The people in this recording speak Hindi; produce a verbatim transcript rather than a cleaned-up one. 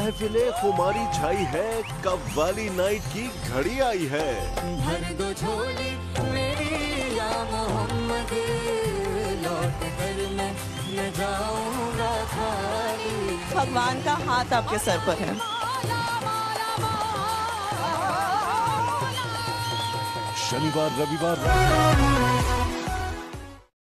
महफिले खुमारी छाई है, कव्वाली नाइट की घड़ी आई है। भर दो झोली मेरी या मोहम्मद, लौट कर मैं न जाऊंगा खाली। भगवान का हाथ आपके सर पर है। शनिवार रविवार